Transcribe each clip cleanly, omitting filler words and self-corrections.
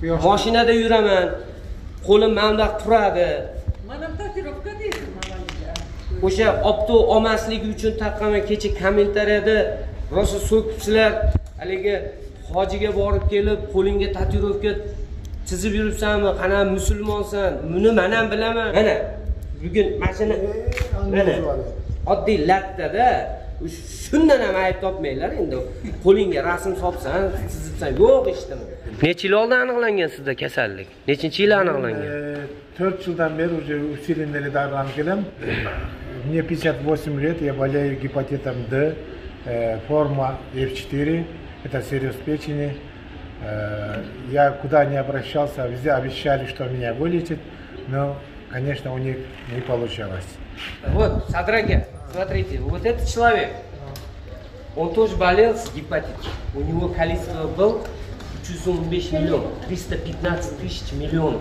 Mashinada yuraman. Qo'lim menda turadi. Mana tatuirovka deysiz mana. O'sha opto olmasligi uchun taqqaman kecha kommentariyada rosa so'kibsizlar. Haligi hojiga borib kelib, qo'lingga tatuirovka chizib yuribsanmi? Qana musulmonsan? Buni men ham bilaman. Mana bugun mashina mana oddiy lattada shundan ham ayb topmanglar endi. Qo'lingga rasm solsan, chizibsan, yo'q ishdimi? Necha yil oldin aniqlangan sizda kasallik? Nechinchi yil aniqlangan? 4 yıldan beri уже усиленный дарланып келем. Мне 58 лет, я болею гепатитом D, форма F4, это цирроз печени. Я куда не обращался, везде обещали, что меня вылечат, но, конечно, у них не получалось. Вот, Садраге, смотрите, вот этот человек, он тоже болел с гепатитом. У него количество было 315 миллионов, 315 тысяч миллионов.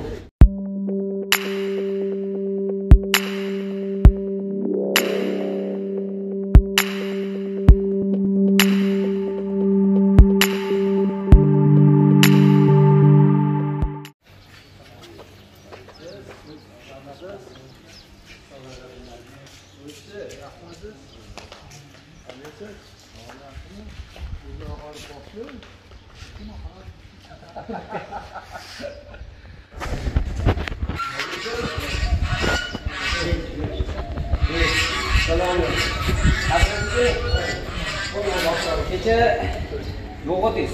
Kecha yo'qotiz.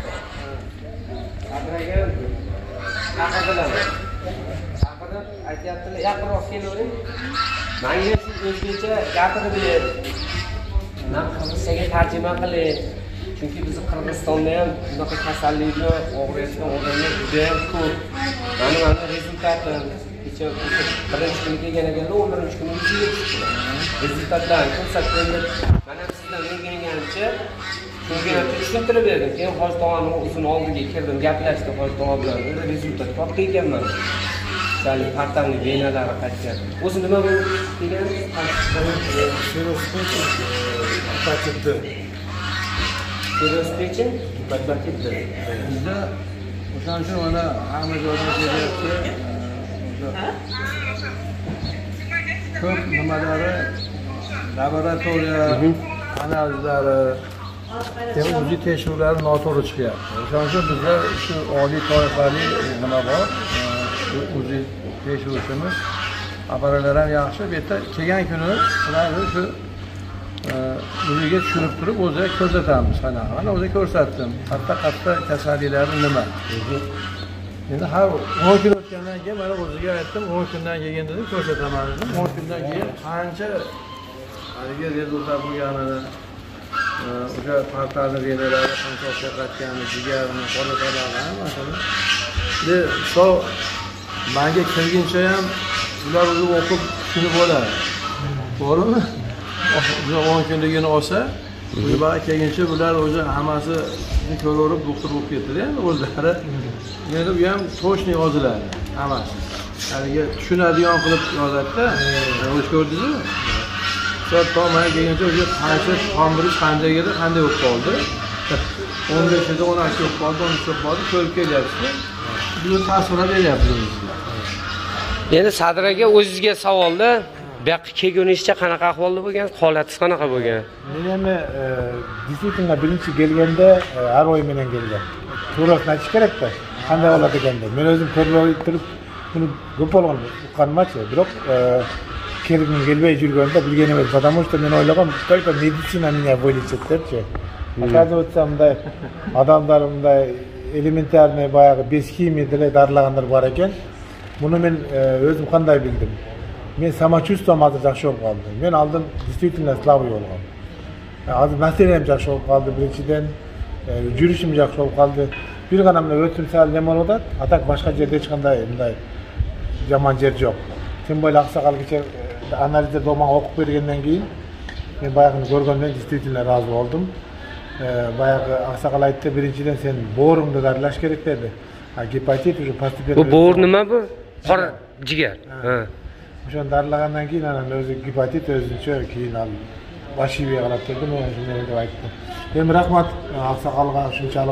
Sadragan chaqirdilar. Chaqirib aytyaptilar, yaqinroq kelavering. Menga siz o'zbekcha gapirib ber. Men qirg'izchaga tarjima qiling. Chunki biz Qirg'izistonda ham bunaqa kasallikni og'riyotgan odamlar juda ham ko'p. Mana rezultatim kecha birinchi kuni kelgan ekanda 11-chi kuni rezultatlarni ko'rsatdim. Mana sizdan o'rganganimcha tushuntirib berdim. Keyin hoji tomonni o'zini oldiga kirdim, gaplashdim hoji tomon bilan. Rezultat topgan ekanman. Sal partamni venalari qaytgan. O'zi nima bo'lib degan? Цирроз печени, гепатит D. Цирроз pechin, gepatit D. Bizda o'shaning uchun mana hamma joyda kelyapti. Ko'p nimalari laboratoriya analizlari o'zi tekshiruvlari noto'g'ri chiqyapti. O'shaning uchun bizda shu oliy toifali nima bor, o'zi tekshiruvchimiz apparatlar ham yaxshi. Bu yerda kelgan kuni ularni shu o'ziga tushirib turib o'zi ko'rsatamiz. Mana o'zi ko'rsatdim. Qatta kasalliklari nima. Endi har 10 kun o'tgandan keyin mana o'ziga aytdim, 10 kundan keyin dedim ko'rsataman dedim. 10 kundan keyin qancha haligi rezultat bo'lganini, o'sha partalni venalari qancha o'xshatayotganini, jigarni, qo'lqo'llarni hammasi. Endi shu menga kirguncha ham ular o'zi o'qib tushunib bo'ladi. To'g'rimi? 10 kunligini olsa, ular kelguncha bular o'zi hammasi ko'rib doktor bo'lib ketdi endi o'zlari. Endi bu ham to'shni yoziladi hammasi. Haligi tushunadigan qilib yozadi-da. O'z ko'rdingizmi? Shu tomon kelguncha o'zi qancha tomirish qanday edi, qanday bo'lib qoldi. 15 edi, 16 bo'lib qoldi, 13 bo'lib qoldi, ko'rib kelyapsiz. Buni tasvirlab beryapmiz. Endi Sadraga o'zingizga savolda, bu yoqqa kelgunizcha qanaqa ahvolda bo'lgan, holatingiz qanaqa bo'lgan? Men ham действительно birinchi kelganda har oy menen kelgan. To'g'risini aytish kerak-da. Qanday holat ekanda. Men o'zim ko'rib turib buni ko'p bo'lgan uqqanmachi, biroq kelgim kelmay yurganda bilgan emas. Потому что men o'ylagan, только meditsina меня вылечит debchi. Оказывается, bunday odamlar bunday elementarniy boyagi bioximiyalar dorilaganlar bor ekan. Buni men o'zim qanday bildim? Men samachustvam hozir yaxshi bo'lib qoldi. Men oldin действительно слабый bo'lgan. Hozir nasriyam yaxshi bo'lib qoldi birinchidan, yurishim yaxshi bo'lib qoldi. Bir qanamda o'tim sal nima bo'ladi? Atak boshqa yerda hech qanday bunday yomon yer yo'q. Sen bo'yla oqsoqolgacha analizda do'mon o'qib bergandan keyin men boyagini ko'rgandan действительно rozi bo'ldim. Boyagi oqsoqol aytdi, birinchidan sen bo'g'ringni darlash kerak dedi. Gepatit уже постепенно. Bu bo'g'ir nima bu? Qora jigar. Ha. O'shani darlagandan keyin ana o'zi gepatit o'zicha keyin vashiviy qilib turdi, men shunday deb aytdim. Hem rahmat oqsoqolga shunchalik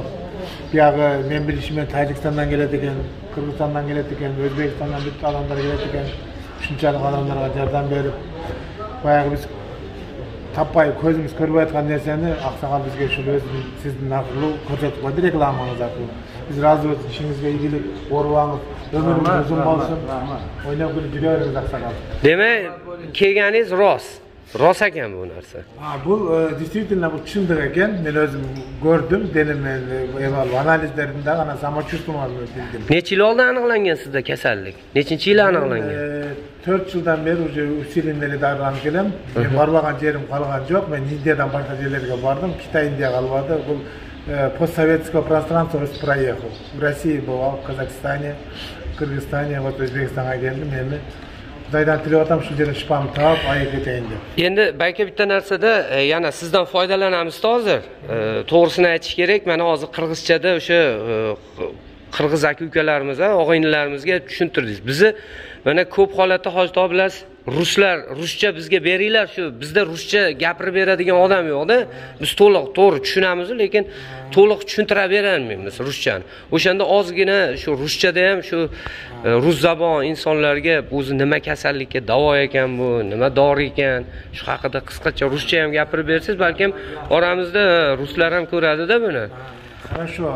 buyog'i men bilishimcha Tojikistondan keladigan, Qirg'izistondan keladigan, O'zbekistondan bitta odamlar keladigan, shunchalik odamlarga yordam berib, buyog'i biz tapay ko'zimiz ko'rmayotgan narsani oqsoqol bizga shu sizni naqli ko'rsatib qo'ydi, reklamangiz orqali. Biz razı bo'lsin, ishingizga iyilik, o'rvangiz, ömrünüz uzun bo'lsin. O'ynab kulib yuraveramiz oqsoqol. Demak, kelganingiz rost. Rost ekan bu narsa. Bu действительно bu chindir ekan. Men o'zim ko'rdim, denemen analizlarimda ana samachuvствомni bildim. Necha yil oldin aniqlangan sizda kasallik? Nechinchi yil aniqlangan? 4 yildan beri уже усиленный daralanib kelam. Men bormagan yerim qolgan yo'q. Men Indiyadan boshqa yerlarga bordim. Xitoy, Indiya qolmadi. Bu постсоветского пространства проехал. В России бывал, в Казахстане, в Кыргызстане, вот O'zbekistonga keldim. Endi Xudodan tilayapman shu yerda shifomni topib, oyga ketayin deb. Endi balki bitta narsada yana sizdan foydalanamiz hozir. To'g'risini aytish kerak. Mana hozir qirg'izchada o'sha qirg'iz aka-ukalarimiz, og'aynilarimizga tushuntirdingiz. Bizni mana ko'p holatda hozir bilasiz, ruslar ruscha bizga beringlar, shu bizda ruscha gapirib beradigan odam yo'q-da. Biz to'liq to'g'ri tushunamiz, lekin to'liq tushuntira berolmaymiz ruschani. O'shanda ozgina shu ruschada ham shu rus zabon insonlarga o'zi nima kasallikka davo ekan bu, nima dori ekan, shu haqida qisqacha ruscha ham gapirib bersangiz, balkim oramizda ruslar ham ko'radi-da buni. Хорошо.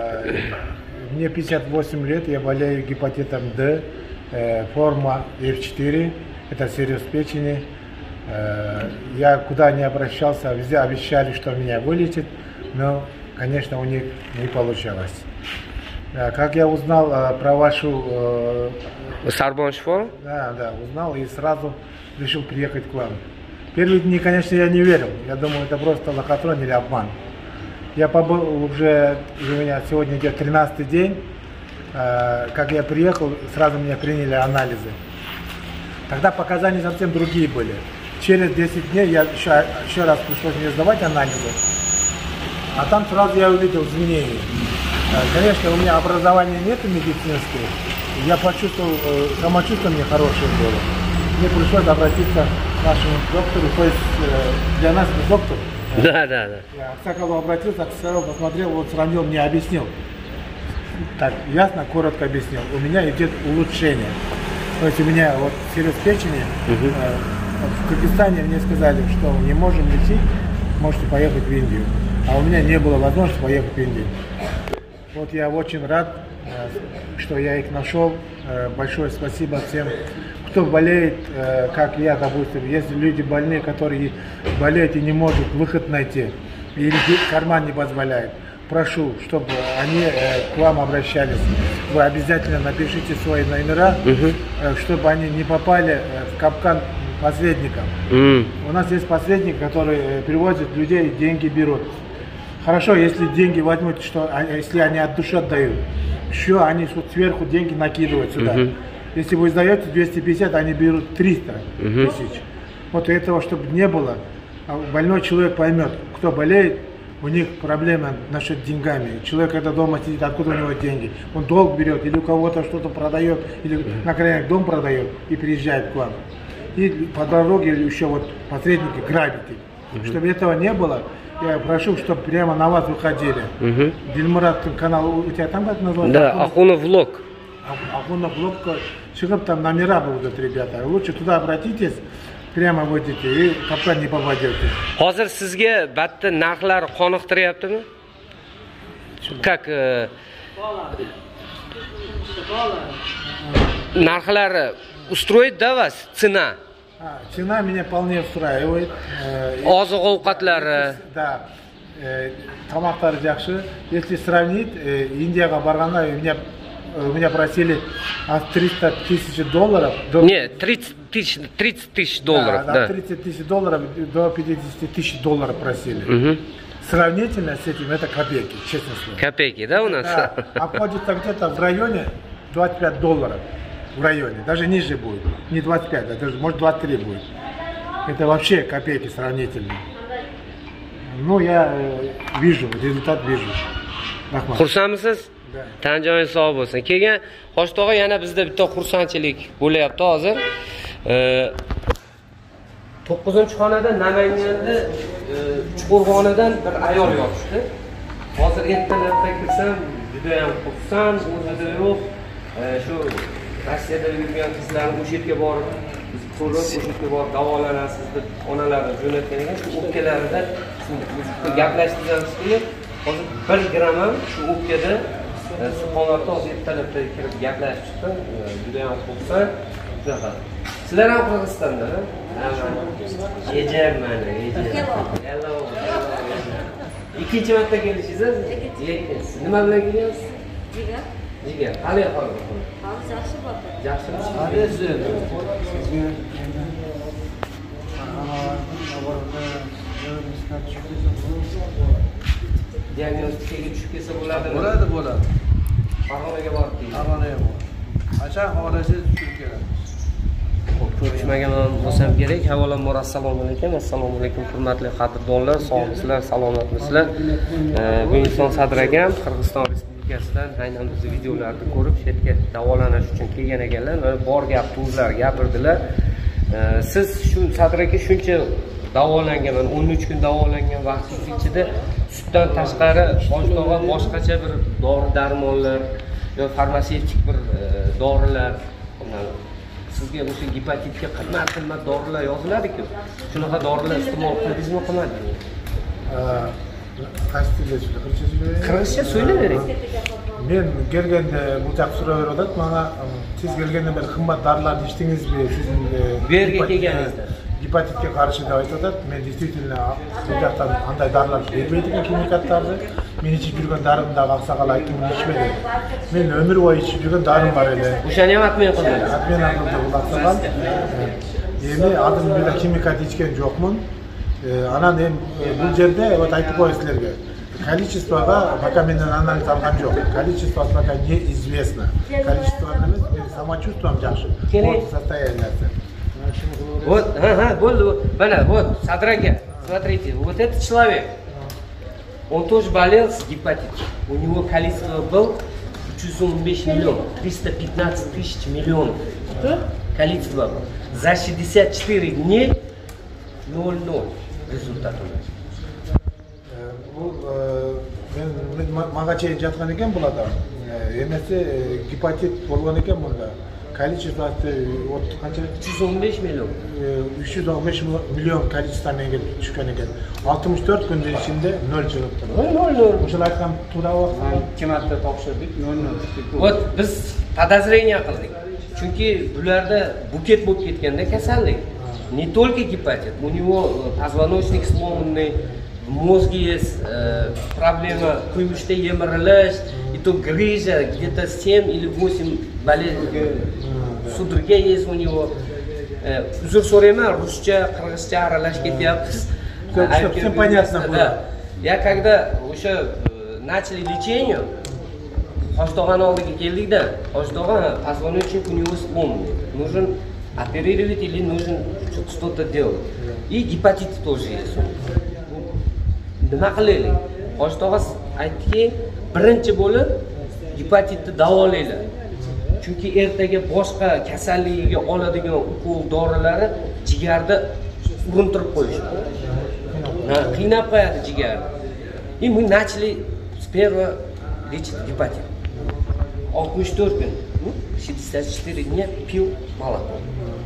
Мне 58 лет, я болею гепатитом D, форма F4, это цирроз печени. Я куда не обращался, везде обещали, что меня вылечат, но, конечно, у них не получалось. Как я узнал про вашу... Sarbon shifo? Да, узнал и сразу решил приехать к вам. Первые дни, конечно, я не верил. Я думал, это просто лохотрон или обман. Я побыл уже, у меня сегодня идет 13-й день. Как я приехал, сразу меня приняли анализы. Тогда показания совсем другие были. Через 10 дней я еще раз пришлось мне сдавать анализы. А там сразу я увидел изменения. Конечно, у меня образования нет медицинского. Я почувствовал, самочувствие мне хорошее было. Мне пришлось обратиться к нашему доктору, то есть для нас доктор. Да. Я к Аксакалу обратился, Аксакал посмотрел, вот сравнил, мне объяснил. Так, ясно, коротко объяснил. У меня идет улучшение. То есть у меня вот цирроз печени. В Кыргызстане мне сказали, что не можем лечить, можете поехать в Индию. А у меня не было возможности поехать в Индию. Вот я очень рад, что я их нашел. Большое спасибо всем, кто болеет, как я, допустим. Если люди больные, которые болеют и не могут выход найти, или карман не позволяет, прошу, чтобы они к вам обращались. Вы обязательно напишите свои номера, чтобы они не попали в капкан посредникам. У нас есть посредник, который привозит людей, деньги берут. Хорошо, если деньги возьмут, что, если они от души отдают, еще они вот сверху деньги накидывают сюда. Если вы сдаете 250, они берут 300 тысяч. Вот этого, чтобы не было, больной человек поймет, кто болеет, у них проблема насчет деньгами. Человек, когда дома сидит, откуда у него деньги? Он долг берет, или у кого-то что-то продает, или на краях дом продает и приезжает к вам. И по дороге еще вот посредники грабят их. Чтобы этого не было, я прошу, чтобы прямо на вас выходили. Дильмурат канал, у тебя там как называется? Да, Ахунов влог. Ахунов влог, шығып там номера будут, ребята. Лучше туда обратитесь, прямо выйдете и капкан не попадете. Hozir sizga batta narxlari qoniqtiryaptimi? Как narxlari устроит да вас цена? Цена меня вполне устраивает. Oziq-ovqatlari. Да. Тамақтары жақсы. Если сравнить, Индияға барғанда у меня просили от 300 тысяч долларов до... Нет, 30 тысяч долларов. Да, 30 тысяч долларов до 50 тысяч долларов просили. Сравнительно с этим это копейки, честно слово. Копейки, да, у нас? Да, обходится где-то в районе 25 долларов. В районе, даже ниже будет. Не 25, а даже, может 23 будет. Это вообще копейки сравнительные. Ну, я вижу, результат вижу. Xursandmisiz? Tan joyingiz sog' bo'lsin. Kelgan Qo'shtog'a yana bizda bitta xursandchilik bo'lyapti hozir. 9-xonada Namanganda Chuqurg'onidan bir ayol yotibdi. hozir ertalabda kirsam juda ham xursand, o'zida yo'q. Shu Rossiyada yurgan qizlarni o'sha yerga borib, biz ko'rib, o'sha yerga borib davolanasiz deb onalarni jo'natgan ekan. Shu o'pkalarida gaplashtirganimizga hozir 1 gram ham shu o'pkada Subhanalloh hozir ertalabda kirib gaplashib chiqdim. Juda ham xursand. Shunaqa. Sizlar ham Qirg'izistonda, ejam mana, ejam. Hello. Ikkinchi marta kelishingiz? Ikkinchisi. Nima bilan kelgansiz? Jigar. Qalay hozir? Hozir yaxshi bo'ldi. Yaxshimi? Diagnostikaga tushib kelsa bo'ladimi? Bo'ladi. Farg'onaga borib keling. Farg'onaga bor. Qachon xohlasangiz tushib kelamiz. Ko'rishmagan bo'lsam kerak. Avvalambor assalomu alaykum. Assalomu alaykum hurmatli qadrdonlar, sog'misizlar, salomatmisizlar? Bu inson Sadir akam Qirg'iziston Respublikasidan aynan bizni videolarni ko'rib, shu yerga davolanish uchun kelgan ekanlar. Bor gap so'zlar gapirdilar. Siz shu Sadir aka shuncha davolangan, 13 kun davolangan vaqtingiz ichida sutdan tashqari boshqa boshqacha bir dori-darmonlar yo farmatsevtik bir dorilar, sizga o'sha gepatitga qimmat dorilar yoziladi-ku. Shunaqa dorilar iste'mol qildingizmi, qilmadingizmi? Qaysi tilda so'zlaysiz? Qirg'izcha so'ylayvering. Men kelganda bu taq so'raveradi, menga siz kelganda bir qimmat dorilarni ichdingizmi? Siz bu yerga kelganingizda gepatitga qarshi deb aytadi. Men действительно bu taqdan qanday dorilar bermaydi ekan kimikatlarni. Men ichib yurgan darimdagi aqsaqal aytdim, ichmaydi. Men umr bo'yi ichib yurgan darim bor edi. O'shani ham atmay qildingiz. Atmay qildi bu aqsaqal. Endi adım bilan kimikat ichgan yo'qman. Anan ham bu yerda aytib qo'yaman sizlarga. Количествоga пока mendan analiz olgan yo'q. Количество пока неизвестно. Количество emas, men самочувствием yaxshi. Вот состояние. Вот, bo'ldi. Mana, вот, Sadir aka, смотрите, вот этот человек, он тоже болел с гепатитом. У него количество было 315 миллионов, 315 тысяч миллионов. Количество было. За 64 дней 0,0 результат у нас. Bu men magacha yatgan ekan bularda. Emasi gepatit bo'lgan ekan bunda. Количествоsi qancha? 315 milyon. 315 milyon количествоga tushgan ekan. 64 kun ichida 0 chiqibdi. 0. O'shalar ham to'da vaqt 2 marta topshirdik, 0. Вот biz подозрение qildik. Chunki bularda buket bo'lib ketganda kasallik. Не только гепатит, у него позвоночник сломанный, в мозге есть проблема кuyushda yemirilish, и то грыжа, где-то 7 или 8 болезней. Судорога есть у него. Uzr so'rayman, ruscha, qirg'izcha aralash ketyapmiz. Всем понятно было. Я когда o'sha начали лечение, Hoshto'g'an oldiga keldikda, Hoshto'g'an позвоночник у него сломанный. Нужен оперировать или нужно что-то делать. И гепатит тоже есть. Nima qilaylik? Hoshto'g'a aytdiki, birinchi bo'lib gepatitni davolaylar. Chunki ertaga boshqa kasalligiga oladigan ukol dorilari jigarda urintirib qo'yishadi. Qiynab qo'yadi jigarni. И мы начали с первого лечить гепатит. 64 kun, 64 дня пил молоко.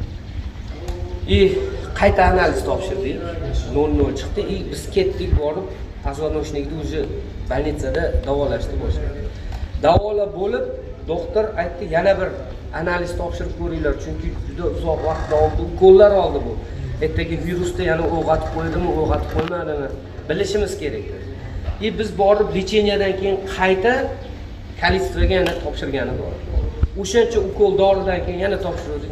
И qayta analiz topshirdik. 0,0 chiqdi. И biz ketdik borib, позвоночникni уже больницада davolashni boshladik. Davolab bo'lib, doktor aytdi, yana bir analiz topshirib ko'ringlar, chunki juda uzoq vaqt oldi, ukollar oldi bu. Ertaga virusda yana o'g'atib qo'ydimi, o'g'atib qo'ymadimi, bilishimiz kerak. И biz borib lecheniyadan keyin qayta количествоga yana topshirgani bor. O'shancha ukol doridan keyin yana topshirdik.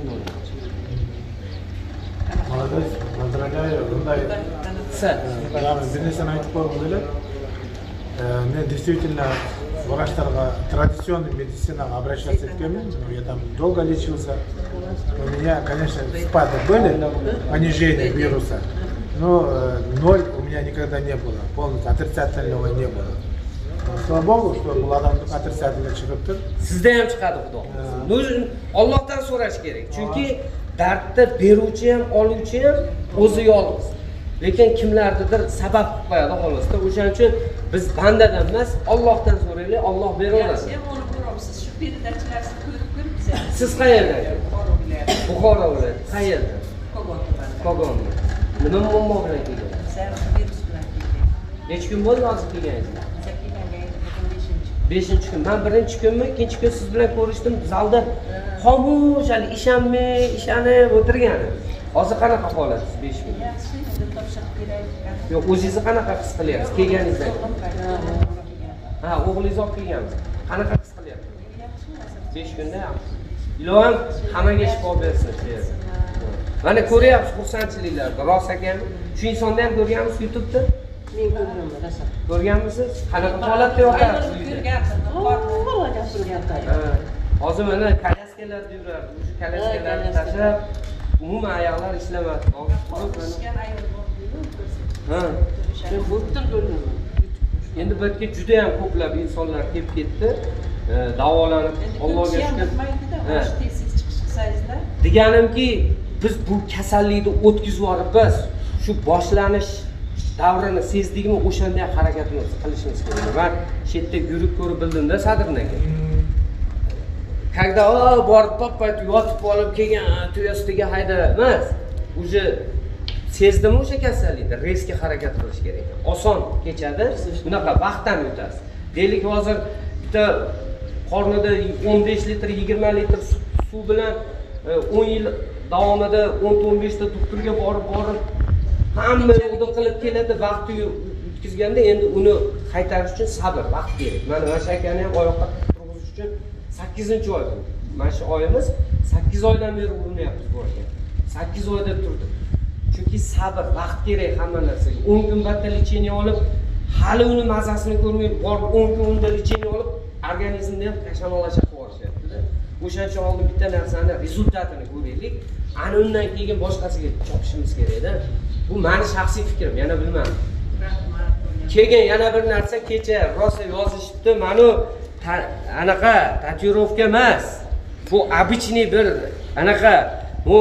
Молодец, поздравляю. Bunday bir narsani aytib qo'yib qo'yaylik. Men действительно врачlarga традиционной медицинаga обращаться etganman. Я там долго лечился. У меня, конечно, спады были, понижение вируса, но 0 у меня никогда не было. Полностью отрицательного не было. Слава Богу, что bu odamning отрицательно chiqibdi. Sizda ham chiqadi, xudo. Нужно Allohdan so'rash kerak. Chunki dardni beruvchi ham, oluvchi ham o'zi yolg'iz. Lekin kimlarnidir sabab qilib qo'yadi xolasda. O'shaning uchun Biz bandadan emas, Allohdan so'raylik, Alloh beraveradi. Yaxshi, onu ko'ramiz. Shu beridachilarni ko'rib biza. Siz qayerdan? Buxoro viloyati. Qayerdan? Kogon. Nima muammo bilan kelgansiz? Virus bilan kelgan. Necha kun bo'ldi hozir kelganingiz? Biza kelganga 5-chi kun. Men birinchi kunmi, ikkinchi kun siz bilan ko'rishdim. Zalda xomush, hali ishonib o'tirganim. Hozir qanaqa holatingiz 5 kun? yaxshi, endi topshiriq beraylik. Yo'q, o'zingizni qanaqa his qilyapsiz kelganingizdan? Ha, o'g'lingiz olib kelganmiz. Qanaqa his qilyapsiz? 5 kunda yaxshi. Ilohim hammaga shifo bersin shu yerda. Mana ko'ryapsiz xursandchiliklarni. Rost ekan. Shu insonni ham ko'rganmiz YouTube'da. Men ko'rganman, rosa. Ko'rganmisiz? Qanaqa holatda yotasiz uyda? Ko'rganman. Hozir mana kolyaskalarda yurardi. O'sha kolyaskalarni tashlab, umuman oyoqlar ishlamadi. Qolishgan ayol bor-ku. Ha. Men bo'ttir ko'rganman. Endi bu yerga juda ham ko'plab insonlar kelib ketdi. Davolanib Allohga shukr. Tez chiqish qilsangizlar. Deganimki, biz bu kasallikni o'tkazib yorib biz shu boshlanish davrini sezdikmi, o'shanda harakatimiz qilishimiz kerak. Men shu yerda yurib ko'rib bildimda Sadrdan aka. Когда borib toppat yotib olib kelgan tuyasiga hayda emas. Уже sezdimmi o'sha kasallikni, reski harakat qilish kerak. Oson kechadi, bunaqa vaqtdan o'tasiz. Deylik hozir bitta qornida 15 litr, 20 litr suv bilan 10 yil davomida 10-15 ta doktorga borib hamma yo'lda qilib keladi, vaqti o'tkazganda endi uni qaytarish uchun sabr, vaqt kerak. Mana akani ham oyoqqa turg'izish uchun 8-oy bu. Mana shu oyimiz 8 oydan beri urinyapmiz bu ekan. 8 oyda turdi. Chunki sabr, vaqt kerak hamma narsaga. 10 kun battal lecheniya olib, hali uni mazasini ko'rmay, borib 10 kun unda lecheniya olib, organizmni ham kashamolasha qo'yishyapti-da. O'shaning uchun oldin bitta narsani rezultatini ko'raylik. Ana undan keyin boshqasiga chopishimiz kerak-da. Bu meni shaxsiy fikrim, yana bilmadim. Keyin yana bir narsa kecha rosa yozishibdi. Mana anaqa tatuirovka emas. Bu обычный bir anaqa bu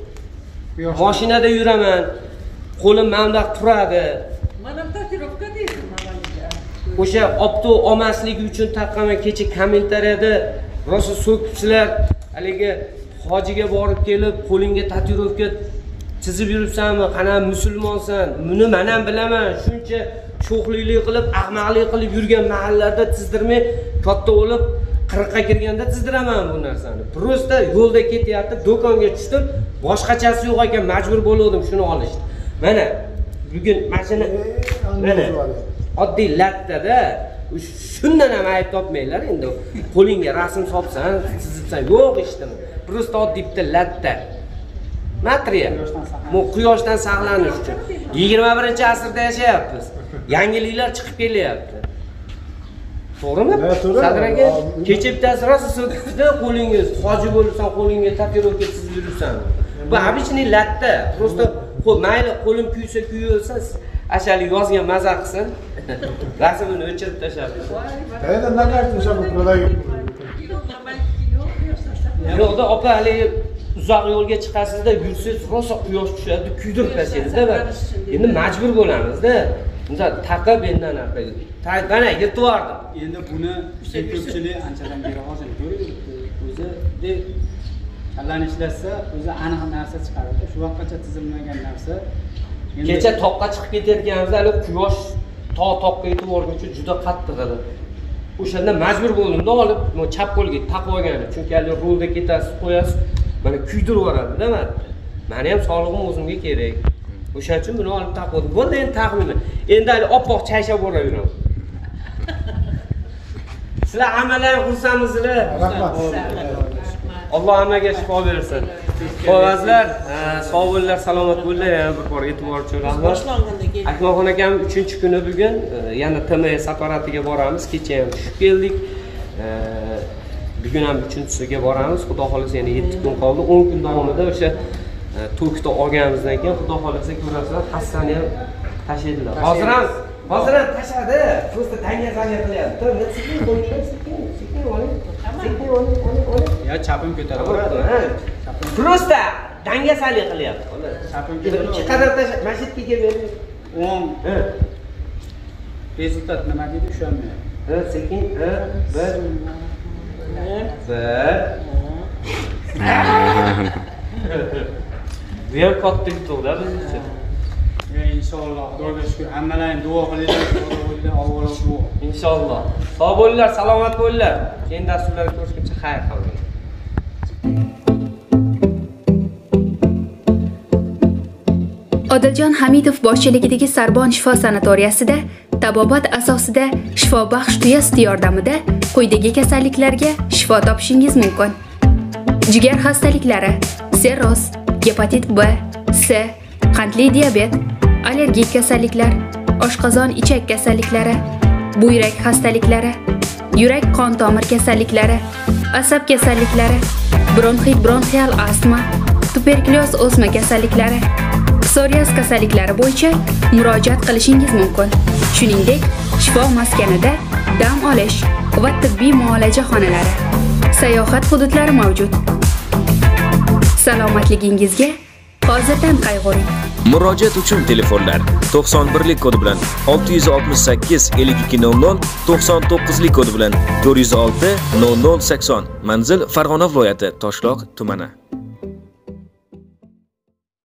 mashinada yuraman. Qo'lim mandaq turadi. Mana tatuirovka deysiz mamamga. O'sha opto olmasligi uchun taqqaman kecha kommentariyada rosa so'kibsizlar. Haligi hojiga borib kelib, qo'lingga tatuirovka chizib yuribsanmi? Qana musulmonsan? Buni men ham bilaman. Shuncha sho'xliklik qilib, ahmoqlik qilib yurgan mahallarda chizdirmay, katta bo'lib 40 ga kirganda chizdiraman bu narsani. Prosta yo'lda ketyapti, do'konga tushdim, boshqachasi yo'q ekan, majbur bo'ldim shuni olishni. Mana bugun mashina mana oddiy lattada shundan ham ayb topmanglar endi. Qo'lingga rasm solsan, chizibsan, yo'q ishdimi? Prosta oddiy bitta latta. Material. Bu quyoshdan saqlanish uchun 21-asrda yashayapmiz. Yangiliklar chiqib kelyapti. To'g'rimi? Sadr aka, kecha bittasi rosa so'kibdi, qo'lingiz hoji bo'lsan, qo'lingga tatuirovka chizib yuribsan. Bu обычный latta. Prosta mayli qo'lim kuysa kuyaversa, ashali yozgan maza qilsin. Rasmini o'chirib tashlab. Endi nima qilishim kerak? Yo'qda opa hali uzoq yo'lga chiqasizda, yursangiz rosa quyosh tushadi, kuydirib tashlaysiz-da. Endi majbur bo'lamiz-da. Unda taqib endi anaqa. Mana yirtib yubordim. Endi buni ko'pchilik anchadan beri hozir ko'ryapti. O'zi de kallani ishlatsa, o'zi aniq narsa chiqaradi. Shu vaqtgacha tizimlangan narsa. Kecha toqqa chiqib ketayotganimizda hali quyosh toqqa yetib borguncha juda qattiq edi. O'shanda majbur bo'ldimda olib, chap qo'lga taqib olganim. Chunki hali rulda ketasiz, qo'yasiz, mana kuydirib yuboradi-da mana. Meni ham sog'lig'im o'zimga kerak. O'shaning uchun buni olib taqdim. Bo'ldi, endi taqmayman. Endi hali oppoq chayshab boraveraman. Sizlar hammalar xursandmisizlar? Rahmat. Alloh hammaga shifo bersin. Qog'ozlar, sog' bo'linglar, salomat bo'linglar. Yana bir bor e'tibor uchun rahmat. Akmalxon akam 3-kuni bugun yana TMS apparatiga boramiz. Kecha ham tushib keldik. Bugun ham 3-siga boramiz. Xudo xolasa yana 7 kun qoldi. 10 kun davomida o'sha tokda olganimizdan keyin xudo xolasa ko'rasizlar, hassani ham tashlaydilar. Hozir ham tashadi. Prosta tangazani qilyapti. Sekin qo'ying, sekin oling. Sekin oling. Ya chapim ko'taraveradi. Prosta dangasalik qilyapti. Chapim Ikki qadam tashlab, masjidga kelib bering. 10. rezultat nima deydi tushunmayapman. Sekin, bir. Bu ham katta yutuqda biz uchun. Inshaalloh, Xudoga shukr. Hammalaring duo qilinglar, avvalo duo. Inshaalloh. Sog' bo'linglar, salomat bo'linglar. Keyin dasturlarga ko'rishguncha xayr qilinglar. Odiljon Hamidov boshchiligidagi Sarbon shifo sanatoriyasida tabobat asosida shifobaxsh tuya suti yordamida quyidagi kasalliklarga shifo topishingiz mumkin. Jigar xastaliklari, sirroz, gepatit B, C, qandli diabet, allergik kasalliklar, oshqozon ichak kasalliklari, buyrak xastaliklari, yurak qon tomir kasalliklari, asab kasalliklari, bronxit bronxial astma, tuberkulyoz o'sma kasalliklari, psoriaz kasalliklari bo'yicha murojaat qilishingiz mumkin. Shuningdek, shifo maskanida dam olish va tibbiy muolaja xonalari, sayohat hududlari mavjud. Salomatligingizga hozirdan qayg'uring. Murojaat uchun telefonlar 91lik kodi bilan 668 5200, 99lik kodi bilan 406 0080. Manzil Farg'ona viloyati Toshloq tumani.